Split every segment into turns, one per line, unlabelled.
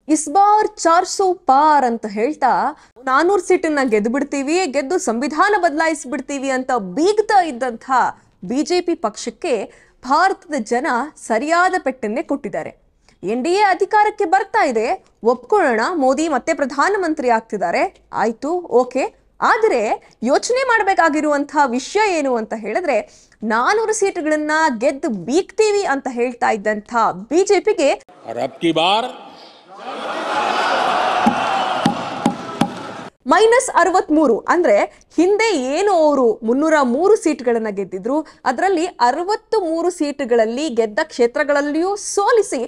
इस बार 400 पार ಅಂತ ಹೇಳ್ತಾ 400 ಸೀಟನ್ನ ಗೆದ್ದು ಬಿಡ್ತೀವಿ, ಗೆದ್ದು ಸಂವಿಧಾನ ಬದಲಾಯಿಸಿಬಿಡ್ತೀವಿ ಅಂತ ಬೀಗ್ತಾ ಇದ್ದಂತ ಬಿಜೆಪಿ ಪಕ್ಷಕ್ಕೆ ಭಾರತದ ಜನ ಸರಿಯಾದ ಪೆಟ್ಟನ್ನೇ ಕೊಟ್ಟಿದ್ದಾರೆ. ಎನ್ಡಿಎ ಅಧಿಕಾರಕ್ಕೆ ಬರ್ತಾ ಇದೆ, ಒಪ್ಕೊಳ್ಳೋಣ, ಮೋದಿ ಮತ್ತೆ ಪ್ರಧಾನಮಂತ್ರಿ ಆಗ್ತಿದ್ದಾರೆ, ಆಯ್ತು, ಓಕೆ. ಆದರೆ ಯೋಚನೆ ಮಾಡಬೇಕಾಗಿರುವಂತ ವಿಷಯ ಏನು ಅಂತ ಹೇಳಿದ್ರೆ 400 ಸೀಟುಗಳನ್ನ ಗೆದ್ದು ಬೀಗ್ತೀವಿ ಅಂತ ಹೇಳ್ತಾ ಇದ್ದಂತ ಬಿಜೆಪಿಗೆ -63 ಅಂದ್ರೆ ಹಿಂದೆ ಏನು ಅವರು 303 ಸೀಟ್ಗಳನ್ನ ಗೆದ್ದಿದ್ರು, ಅದರಲ್ಲಿ 63 ಸೀಟುಗಳಲ್ಲಿ ಗೆದ್ದ ಕ್ಷೇತ್ರಗಳಲ್ಲಿಯೂ ಸೋಲಿಸಿ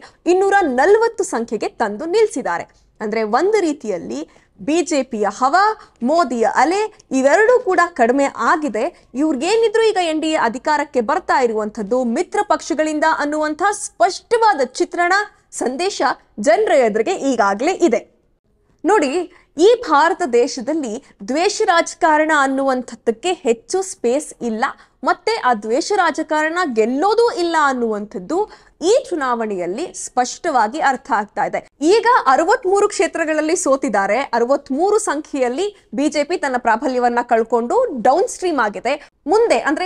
240 ಸಂಖ್ಯೆಗೆ ತಂದು ನಿಲ್ಲಿಸಿದ್ದಾರೆ. ಅಂದ್ರೆ ಒಂದು ರೀತಿಯಲ್ಲಿ ಬಿಜೆಪಿಯ ಹವಾ, ಮೋದಿಯ ಅಲೆ ಇವೆರಡೂ ಕೂಡ ಕಡಿಮೆ ಆಗಿದೆ. ಇವ್ರಿಗೇನಿದ್ರು ಈಗ ಎನ್ಡಿಎ ಅಧಿಕಾರಕ್ಕೆ ಬರ್ತಾ ಇರುವಂತದ್ದು ಮಿತ್ರ ಪಕ್ಷಗಳಿಂದ ಅನ್ನುವಂಥ ಸ್ಪಷ್ಟವಾದ ಚಿತ್ರಣ, ಸಂದೇಶ ಜನರ ಎದುರಿಗೆ ಈಗಾಗಲೇ ಇದೆ. ನೋಡಿ, ಈ ಭಾರತ ದೇಶದಲ್ಲಿ ದ್ವೇಷ ರಾಜಕಾರಣ ಅನ್ನುವಂಥದ್ದಕ್ಕೆ ಹೆಚ್ಚು ಸ್ಪೇಸ್ ಇಲ್ಲ, ಮತ್ತೆ ಆ ದ್ವೇಷ ರಾಜಕಾರಣ ಗೆಲ್ಲೋದೂ ಇಲ್ಲ ಅನ್ನುವಂಥದ್ದು ಈ ಚುನಾವಣೆಯಲ್ಲಿ ಸ್ಪಷ್ಟವಾಗಿ ಅರ್ಥ ಆಗ್ತಾ ಇದೆ. ಈಗ 63 ಕ್ಷೇತ್ರಗಳಲ್ಲಿ ಸೋತಿದ್ದಾರೆ, 63 ಸಂಖ್ಯೆಯಲ್ಲಿ ಬಿಜೆಪಿ ತನ್ನ ಪ್ರಾಬಲ್ಯವನ್ನ ಕಳ್ಕೊಂಡು ಡೌನ್ ಸ್ಟ್ರೀಮ್ ಆಗಿದೆ. ಮುಂದೆ ಅಂದ್ರೆ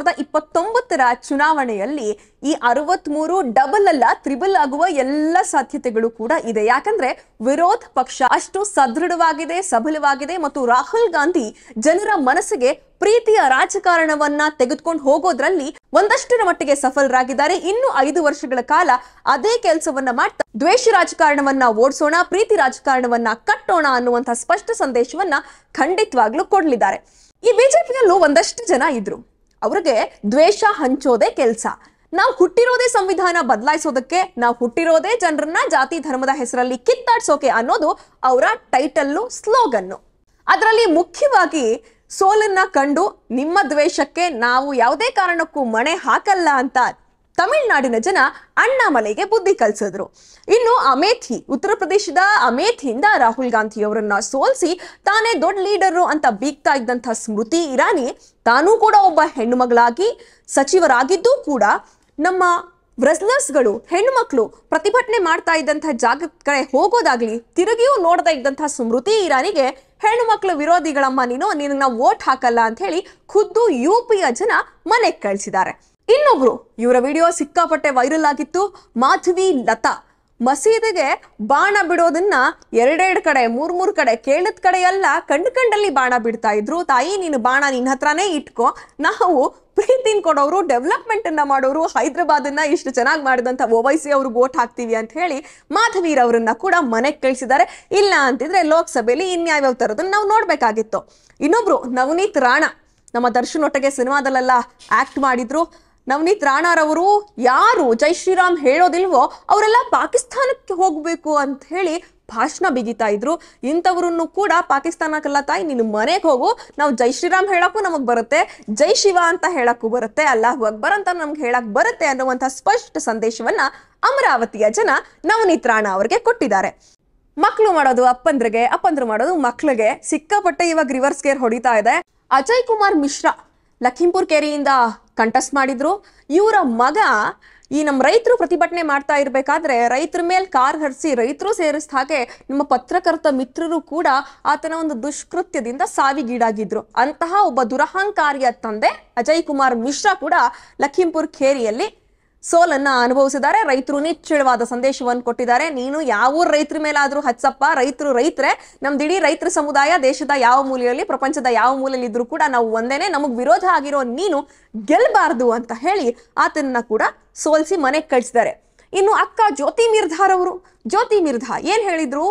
2029ರ ಚುನಾವಣೆಯಲ್ಲಿ ಈ 63 ಡಬಲ್ ಅಲ್ಲ, ತ್ರಿಬಲ್ ಆಗುವ ಎಲ್ಲ ಸಾಧ್ಯತೆಗಳು ಕೂಡ ಇದೆ. ಯಾಕಂದ್ರೆ ವಿರೋಧ ಪಕ್ಷ ಅಷ್ಟು ಸದೃಢವಾಗಿದೆ, ಸಬಲವಾಗಿದೆ ಮತ್ತು ರಾಹುಲ್ ಗಾಂಧಿ ಜನರ ಮನಸ್ಸಿಗೆ ಪ್ರೀತಿಯ ರಾಜಕಾರಣವನ್ನ ತೆಗೆದುಕೊಂಡು ಹೋಗೋದ್ರಲ್ಲಿ ಒಂದಷ್ಟರ ಮಟ್ಟಿಗೆ ಸಫಲರಾಗಿದ್ದಾರೆ. ಇನ್ನು 5 ವರ್ಷಗಳ ಕಾಲ ಅದೇ ಕೆಲಸವನ್ನ ಮಾಡ್ತಾ ದ್ವೇಷ ರಾಜಕಾರಣವನ್ನ ಓಡಿಸೋಣ, ಪ್ರೀತಿ ರಾಜಕಾರಣವನ್ನ ಕಟ್ಟೋಣ ಅನ್ನುವಂಥ ಸ್ಪಷ್ಟ ಸಂದೇಶವನ್ನ ಖಂಡಿತವಾಗ್ಲೂ ಕೊಡ್ಲಿದ್ದಾರೆ. ಈ ಬಿಜೆಪಿಯಲ್ಲೂ ಒಂದಷ್ಟು ಜನ ಇದ್ರು, ಅವ್ರಿಗೆ ದ್ವೇಷ ಹಂಚೋದೇ ಕೆಲಸ. ನಾವು ಹುಟ್ಟಿರೋದೇ ಸಂವಿಧಾನ ಬದಲಾಯಿಸೋದಕ್ಕೆ, ನಾವು ಹುಟ್ಟಿರೋದೇ ಜನರನ್ನ ಜಾತಿ ಧರ್ಮದ ಹೆಸರಲ್ಲಿ ಕಿತ್ತಾಡ್ಸೋಕೆ ಅನ್ನೋದು ಅವರ ಟೈಟಲ್ಲು, ಸ್ಲೋಗನ್ನು. ಅದರಲ್ಲಿ ಮುಖ್ಯವಾಗಿ ಸೋಲನ್ನ ಕಂಡು ನಿಮ್ಮ ದ್ವೇಷಕ್ಕೆ ನಾವು ಯಾವುದೇ ಕಾರಣಕ್ಕೂ ಮಣೆ ಹಾಕಲ್ಲ ಅಂತ ತಮಿಳುನಾಡಿನ ಜನ ಅಣ್ಣಾಮಲೈಗೆ ಬುದ್ಧಿ ಕಲಿಸಿದ್ರು. ಇನ್ನು ಅಮೇಥಿ, ಉತ್ತರ ಪ್ರದೇಶದ ಅಮೇಥಿಯಿಂದ ರಾಹುಲ್ ಗಾಂಧಿ ಅವರನ್ನ ಸೋಲಿಸಿ ತಾನೇ ದೊಡ್ಡ ಲೀಡರು ಅಂತ ಬೀಗ್ತಾ ಇದ್ದಂಥ ಸ್ಮೃತಿ ಇರಾನಿ ತಾನೂ ಕೂಡ ಒಬ್ಬ ಹೆಣ್ಣು ಮಗಳಾಗಿ ಸಚಿವರಾಗಿದ್ದು ಕೂಡ ನಮ್ಮ ವ್ರೆಸ್ಲರ್ಸ್ಗಳು, ಹೆಣ್ಣು ಮಕ್ಕಳು ಪ್ರತಿಭಟನೆ ಮಾಡ್ತಾ ಇದ್ದಂಥ ಜಾಗದ ಕಡೆ ಹೋಗೋದಾಗ್ಲಿ ತಿರುಗಿಯೂ ನೋಡ್ತಾ ಇದ್ದಂಥ ಸ್ಮೃತಿ ಇರಾನಿಗೆ ಹೆಣ್ಣು ಮಕ್ಕಳು ವಿರೋಧಿಗಳಮ್ಮ, ನೀನು ನಾವು ವೋಟ್ ಹಾಕಲ್ಲ ಅಂತ ಹೇಳಿ ಖುದ್ದು ಯುಪಿಯ ಜನ ಮನೆಗೆ ಕಳಿಸಿದ್ದಾರೆ. ಇನ್ನೊಬ್ರು, ಇವರ ವಿಡಿಯೋ ಸಿಕ್ಕಾಪಟ್ಟೆ ವೈರಲ್ ಆಗಿತ್ತು, ಮಾಧವಿ ಲತಾ ಮಸೀದಿಗೆ ಬಾಣ ಬಿಡೋದನ್ನ 2 ಕಡೆ 3 ಕಡೆ ಕೇಳದ ಕಡೆ ಎಲ್ಲ ಕಂಡಲ್ಲಿ ಬಾಣ ಬಿಡ್ತಾ ಇದ್ರು. ತಾಯಿ, ನೀನು ಬಾಣ ನಿನ್ನ ಹತ್ರನೇ ಇಟ್ಕೋ, ನಾವು ಪ್ರೀತಿನ ಕೊಡೋರು, ಡೆವಲಪ್ಮೆಂಟ್ ಅನ್ನ ಮಾಡೋರು, ಹೈದರಾಬಾದನ್ನ ಇಷ್ಟು ಚೆನ್ನಾಗಿ ಮಾಡಿದಂತ ಓವೈಸಿ ಅವ್ರಿಗೆ ವೋಟ್ ಹಾಕ್ತೀವಿ ಅಂತ ಹೇಳಿ ಮಾಧವೀರ್ ಅವರನ್ನ ಕೂಡ ಮನೆಗೆ ಕಳಿಸಿದ್ದಾರೆ. ಇಲ್ಲ ಅಂತಿದ್ರೆ ಲೋಕಸಭೆಯಲ್ಲಿ ಇನ್ಯಾವ್ಯಾವ ತರದನ್ನ ನಾವು ನೋಡ್ಬೇಕಾಗಿತ್ತು. ಇನ್ನೊಬ್ರು ನವನೀತ್ ರಾಣಾ, ನಮ್ಮ ದರ್ಶನ್ ಒಟ್ಟಿಗೆ ಸಿನಿಮಾದಲ್ಲೆಲ್ಲ ಆಕ್ಟ್ ಮಾಡಿದ್ರು. ನವನೀತ್ ರಾಣಾರವರು ಯಾರು ಜೈ ಶ್ರೀರಾಮ್ ಹೇಳೋದಿಲ್ವೋ ಅವರೆಲ್ಲ ಪಾಕಿಸ್ತಾನಕ್ಕೆ ಹೋಗ್ಬೇಕು ಅಂತ ಹೇಳಿ ಭಾಷಣ ಬಿಗಿತಾ ಇದ್ರು. ಇಂಥವ್ರನ್ನು ಕೂಡ ಪಾಕಿಸ್ತಾನಕ್ಕೆಲ್ಲ ತಾಯಿ ನೀನು ಮನೆಗೆ ಹೋಗು, ನಾವು ಜೈ ಶ್ರೀರಾಮ್ ಹೇಳಕ್ಕೂ ನಮಗ್ ಬರುತ್ತೆ, ಜೈ ಶಿವ ಅಂತ ಹೇಳಕ್ಕೂ ಬರುತ್ತೆ, ಅಲ್ಲಾಹು ಅಕ್ಬರ್ ಅಂತ ನಮ್ಗೆ ಹೇಳಕ್ ಬರುತ್ತೆ ಅನ್ನುವಂಥ ಸ್ಪಷ್ಟ ಸಂದೇಶವನ್ನ ಅಮರಾವತಿಯ ಜನ ನವನೀತ್ ರಾಣಾ ಅವರಿಗೆ ಕೊಟ್ಟಿದ್ದಾರೆ. ಮಕ್ಕಳು ಮಾಡೋದು ಅಪ್ಪಂದ್ರಿಗೆ, ಅಪ್ಪಂದ್ರು ಮಾಡೋದು ಮಕ್ಳಿಗೆ ಸಿಕ್ಕಾಪಟ್ಟೆ ಇವಾಗ ರಿವರ್ಸ್ ಗೇರ್ ಹೊಡಿತಾ ಇದೆ. ಅಜಯ್ ಕುಮಾರ್ ಮಿಶ್ರಾ ಲಖೀಂಪುರ್ ಕೆರೆಯಿಂದ ಕಂಟೆಸ್ಟ್ ಮಾಡಿದ್ರು. ಇವರ ಮಗ ಈ ನಮ್ಮ ರೈತರು ಪ್ರತಿಭಟನೆ ಮಾಡ್ತಾ ಇರಬೇಕಾದ್ರೆ ರೈತರ ಮೇಲೆ ಕಾರ್ ಹರಿಸಿ ರೈತರು ಸೇರಿಸಿದ ಹಾಗೆ ನಮ್ಮ ಪತ್ರಕರ್ತ ಮಿತ್ರರು ಕೂಡ ಆತನ ಒಂದು ದುಷ್ಕೃತ್ಯದಿಂದ ಸಾವಿಗೀಡಾಗಿದ್ರು. ಅಂತಹ ಒಬ್ಬ ದುರಹಂಕಾರಿಯ ತಂದೆ ಅಜಯ್ ಕುಮಾರ್ ಮಿಶ್ರಾ ಕೂಡ ಲಖೀಂಪುರ್ ಖೇರಿಯಲ್ಲಿ ಸೋಲನ್ನ ಅನುಭವಿಸಿದ್ದಾರೆ. ರೈತರು ನಿಚ್ಚಳವಾದ ಸಂದೇಶವನ್ನು ಕೊಟ್ಟಿದ್ದಾರೆ. ನೀನು ಯಾವ ರೈತರ ಮೇಲಾದ್ರೂ ಹಚ್ಚಪ್ಪ, ರೈತರು ರೈತರೇ, ನಮ್ದು ಇಡೀ ರೈತರ ಸಮುದಾಯ ದೇಶದ ಯಾವ ಮೂಲೆಯಲ್ಲಿ, ಪ್ರಪಂಚದ ಯಾವ ಮೂಲೆಯಲ್ಲಿ ಇದ್ರೂ ಕೂಡ ನಾವು ಒಂದೇನೆ, ನಮಗ್ ವಿರೋಧ ಆಗಿರೋ ನೀನು ಗೆಲ್ಬಾರ್ದು ಅಂತ ಹೇಳಿ ಆತನ್ನ ಕೂಡ ಸೋಲಿಸಿ ಮನೆಗೆ ಕಳಿಸಿದ್ದಾರೆ. ಇನ್ನು ಅಕ್ಕ ಜ್ಯೋತಿ ಮಿರ್ಧಾರ್ ಅವರು, ಜ್ಯೋತಿ ಮಿರ್ಧಾ ಏನ್ ಹೇಳಿದ್ರು,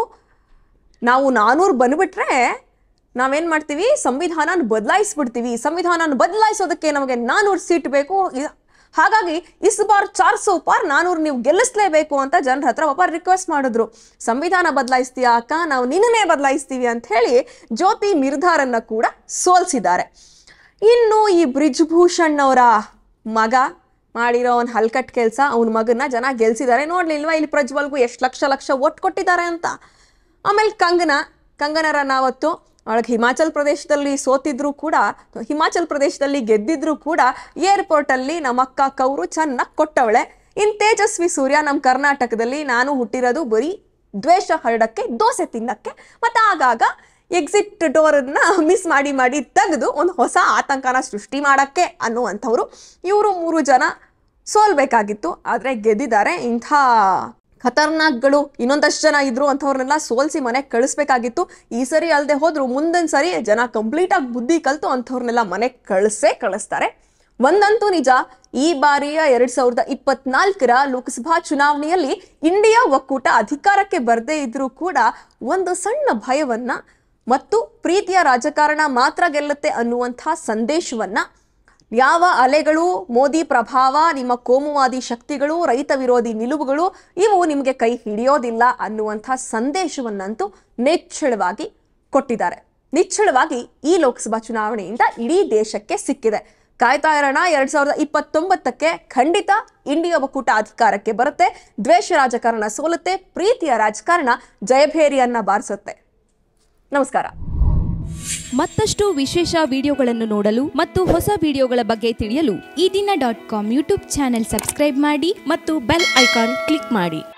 ನಾವು 400 ಬಂದ್ಬಿಟ್ರೆ ನಾವೇನ್ ಮಾಡ್ತೀವಿ, ಸಂವಿಧಾನ ಬದಲಾಯಿಸ್ಬಿಡ್ತೀವಿ, ಸಂವಿಧಾನ ಬದಲಾಯಿಸೋದಕ್ಕೆ ನಮಗೆ 400 ಸೀಟ್ ಬೇಕು, ಹಾಗಾಗಿ ಇಸ್ ಬಾರ್ 400 ಪಾರ್ 400 ನೀವು ಗೆಲ್ಲಿಸ್ಲೇಬೇಕು ಅಂತ ಜನರ ಹತ್ರ ಒಬ್ಬ ರಿಕ್ವೆಸ್ಟ್ ಮಾಡಿದ್ರು. ಸಂವಿಧಾನ ಬದಲಾಯಿಸ್ತೀಯಾ ಅಕ್ಕ, ನಾವು ನಿನ್ನೇ ಬದಲಾಯಿಸ್ತೀವಿ ಅಂತ ಹೇಳಿ ಜ್ಯೋತಿ ಮಿರ್ಧಾರನ್ನ ಕೂಡ ಸೋಲಿಸಿದ್ದಾರೆ. ಇನ್ನು ಈ ಬ್ರಿಜ್ಭೂಷಣ್ ಅವರ ಮಗ ಮಾಡಿರೋ ಒಂದು ಹಲ್ಕಟ್ ಕೆಲಸ, ಅವನ ಮಗನ್ನ ಜನ ಗೆಲ್ಸಿದ್ದಾರೆ. ನೋಡ್ಲಿಲ್ವಾ ಇಲ್ಲಿ ಪ್ರಜ್ವಲ್ಗೂ ಎಷ್ಟು ಲಕ್ಷ ವೋಟ್ ಕೊಟ್ಟಿದ್ದಾರೆ ಅಂತ. ಆಮೇಲೆ ಕಂಗನಾ ರನಾವತ್ ಅವಳಿಗೆ ಹಿಮಾಚಲ್ ಪ್ರದೇಶದಲ್ಲಿ ಸೋತಿದ್ರು ಕೂಡ, ಹಿಮಾಚಲ್ ಪ್ರದೇಶದಲ್ಲಿ ಗೆದ್ದಿದ್ರು ಕೂಡ ಏರ್ಪೋರ್ಟಲ್ಲಿ ನಮ್ಮ ಅಕ್ಕ ಕೌರು ಚೆನ್ನಾಗಿ ಕೊಟ್ಟವಳೆ. ಇನ್ನು ತೇಜಸ್ವಿ ಸೂರ್ಯ ನಮ್ಮ ಕರ್ನಾಟಕದಲ್ಲಿ, ನಾನು ಹುಟ್ಟಿರೋದು ಬರೀ ದ್ವೇಷ ಹರಡಕ್ಕೆ, ದೋಸೆ ತಿನ್ನಕ್ಕೆ, ಮತ್ತು ಆಗಾಗ ಎಕ್ಸಿಟ್ ಡೋರನ್ನ ಮಿಸ್ ಮಾಡಿ ತೆಗೆದು ಒಂದು ಹೊಸ ಆತಂಕನ ಸೃಷ್ಟಿ ಮಾಡಕ್ಕೆ ಅನ್ನುವಂಥವ್ರು ಇವರು 3 ಜನ ಸೋಲ್ಬೇಕಾಗಿತ್ತು. ಆದರೆ ಗೆದ್ದಿದ್ದಾರೆ. ಇಂಥ ಖತರ್ನಾಕ್ಗಳು ಇನ್ನೊಂದಷ್ಟು ಜನ ಇದ್ರು ಅಂಥವ್ರನ್ನೆಲ್ಲ ಸೋಲ್ಸಿ ಮನೆಗೆ ಕಳಿಸ್ಬೇಕಾಗಿತ್ತು. ಈ ಸರಿ ಅಲ್ಲದೆ ಹೋದ್ರು ಮುಂದಿನ ಸರಿ ಜನ ಕಂಪ್ಲೀಟಾಗಿ ಬುದ್ಧಿ ಕಲಿತು ಅಂಥವ್ರನ್ನೆಲ್ಲ ಮನೆಗೆ ಕಳಿಸ್ತಾರೆ. ಒಂದಂತೂ ನಿಜ, ಈ ಬಾರಿಯ 2024ರ ಲೋಕಸಭಾ ಚುನಾವಣೆಯಲ್ಲಿ ಇಂಡಿಯಾ ಒಕ್ಕೂಟ ಅಧಿಕಾರಕ್ಕೆ ಬರದೇ ಇದ್ರೂ ಕೂಡ ಒಂದು ಸಣ್ಣ ಭಯವನ್ನ ಮತ್ತು ಪ್ರೀತಿಯ ರಾಜಕಾರಣ ಮಾತ್ರ ಗೆಲ್ಲುತ್ತೆ ಅನ್ನುವಂಥ ಸಂದೇಶವನ್ನ, ಯಾವ ಅಲೆಗಳು, ಮೋದಿ ಪ್ರಭಾವ, ನಿಮ್ಮ ಕೋಮುವಾದಿ ಶಕ್ತಿಗಳು, ರೈತ ವಿರೋಧಿ ನಿಲುವುಗಳು ಇವು ನಿಮಗೆ ಕೈ ಹಿಡಿಯೋದಿಲ್ಲ ಅನ್ನುವಂಥ ಸಂದೇಶವನ್ನಂತೂ ನಿಚ್ಚಳವಾಗಿ ಕೊಟ್ಟಿದ್ದಾರೆ. ನಿಚ್ಚಳವಾಗಿ ಈ ಲೋಕಸಭಾ ಚುನಾವಣೆಯಿಂದ ಇಡೀ ದೇಶಕ್ಕೆ ಸಿಕ್ಕಿದೆ. ಕಾಯ್ತಾ ಇರೋಣ. 2029ಕ್ಕೆ ಖಂಡಿತ ಇಂಡಿಯಾ ಒಕ್ಕೂಟ ಅಧಿಕಾರಕ್ಕೆ ಬರುತ್ತೆ. ದ್ವೇಷ ರಾಜಕಾರಣ ಸೋಲುತ್ತೆ, ಪ್ರೀತಿಯ ರಾಜಕಾರಣ ಜಯಭೇರಿಯನ್ನ ಬಾರಿಸುತ್ತೆ. ನಮಸ್ಕಾರ.
ಮತ್ತಷ್ಟು ವಿಶೇಷ ವಿಡಿಯೋಗಳನ್ನು ನೋಡಲು ಮತ್ತು ಹೊಸ ವಿಡಿಯೋಗಳ ಬಗ್ಗೆ ತಿಳಿಯಲು
ಈ ದಿನ .com ಯೂಟ್ಯೂಬ್ ಚಾನೆಲ್ ಸಬ್ಸ್ಕ್ರೈಬ್ ಮಾಡಿ ಮತ್ತು ಬೆಲ್ ಐಕಾನ್ ಕ್ಲಿಕ್ ಮಾಡಿ.